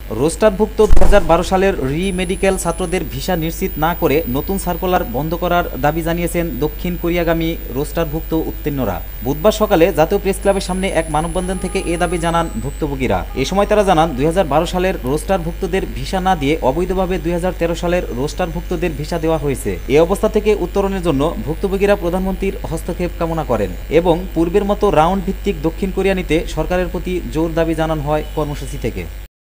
রোস্টারভুক্ত 2012 সালের রি-মেডিকেল ছাত্রদের ভিসা নিশ্চিত না করে নতুন সার্কুলার বন্ধ করার দাবি জানিয়েছেন দক্ষিণ কোরিয়াগামী রোস্টারভুক্ত উত্তীর্ণরা। বুধবার সকালে জাতীয় প্রেস ক্লাবের সামনে এক মানববন্ধন থেকে এ দাবি জানান ভুক্তভোগীরা। এ সময় তারা জানান 2012 সালের রোস্টারভুক্তদের ভিসা না দিয়ে অবৈধভাবে 2013 সালের রোস্টারভুক্তদের ভিসা দেওয়া হয়েছে। এ অবস্থা থেকে উত্তরণের জন্য ভুক্তভোগীরা প্রধানমন্ত্রীর হস্তক্ষেপ কামনা করেন এবং পূর্বের মতো রাউন্ড ভিত্তিক দক্ষিণ কোরিয়া নিতে সরকারের প্রতি জোর দাবি জানানো হয় কর্মসূচি থেকে।